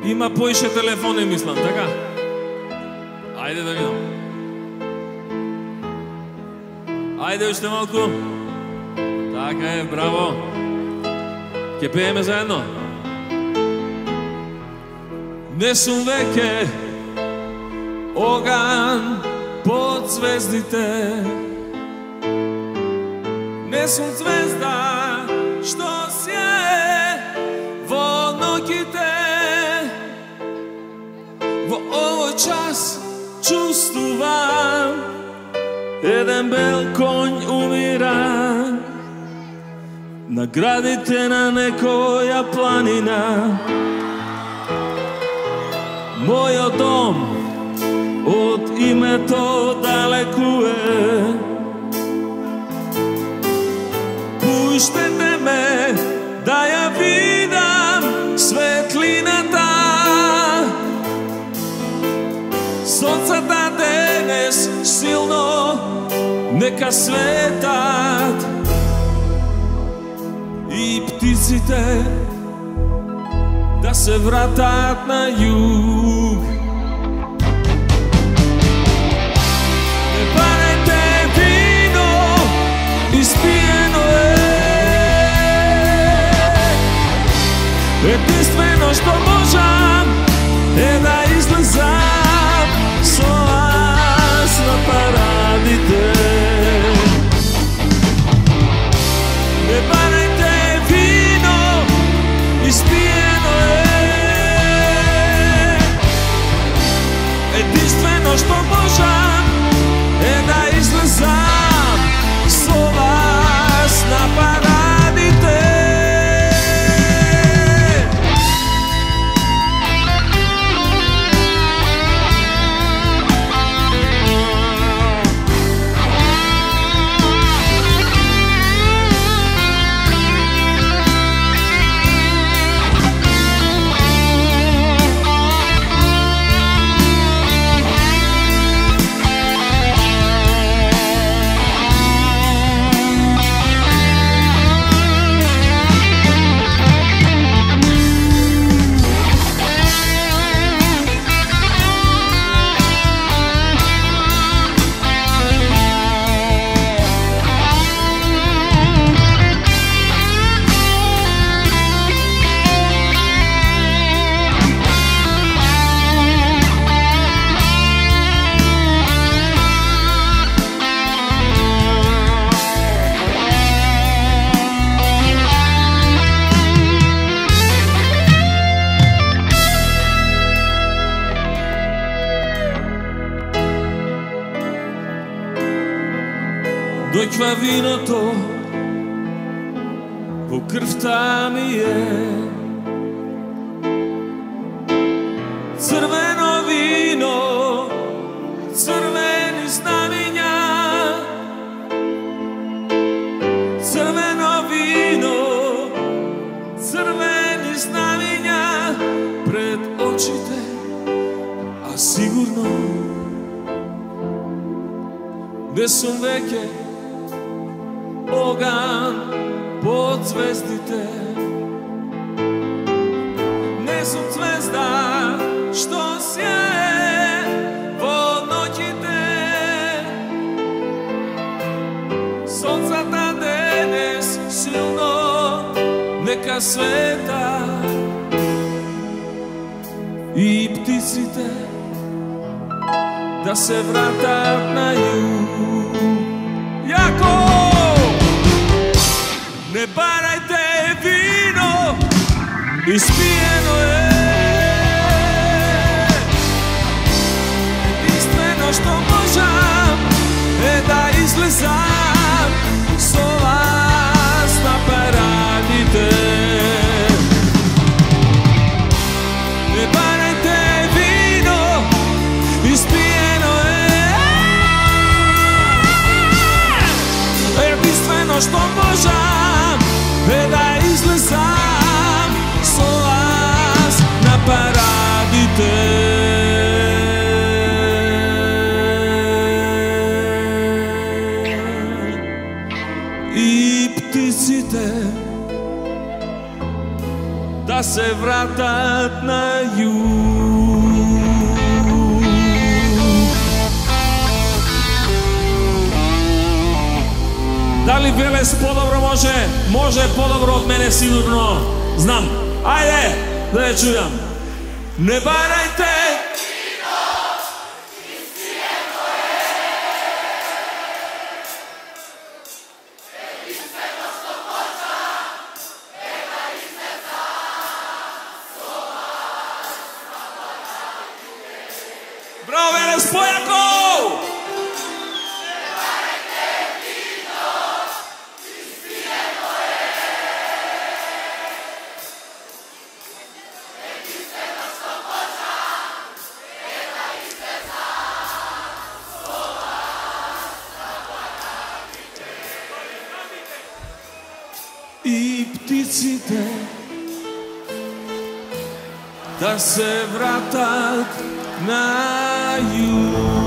Има поише телефони, мислам, така? Ајде да видам. Ајде уште малку. Така е, браво. Ке пееме заедно. Не сум веќе оган под звездите. Не сум звезда што сјае во ноќите. Во овој час чувствувам еден бел конј умира на градите на некоја планина. Мојот дом од името далеку е. Пуштете ме да ја видам светлината. Сонцата денес силно нека светат и птиците да се вратат на југ. Не парете вино, испиено е. Единствено што можам е да излезам со вас на парадите. Не парете вино, испиено е. Единствено што можам е да излезам со вас на парадите. Дојќва виното, по крвта ми е. Црвено вино, црвени знамења. Црвено вино, црвени знамења пред очите, а сигурно не сум веќе оган под звездите. Не сум звезда што сјае во ноќите. Сонцата денес силно нека света и птиците да се вратат на југ. Јако! Не барајте вино, испиено е. Единствено што можам е да излезам со вас на парадите. Не барајте вино, испиено е. Единствено што можам е да излезам со вас се вратат на юг. Дали Велес подобро може? Може подобро од мене сигурно. Знам. Ајде, да ја чујам. Не барајте! Браво, Велес, појако! И птиците да се вратат на юг.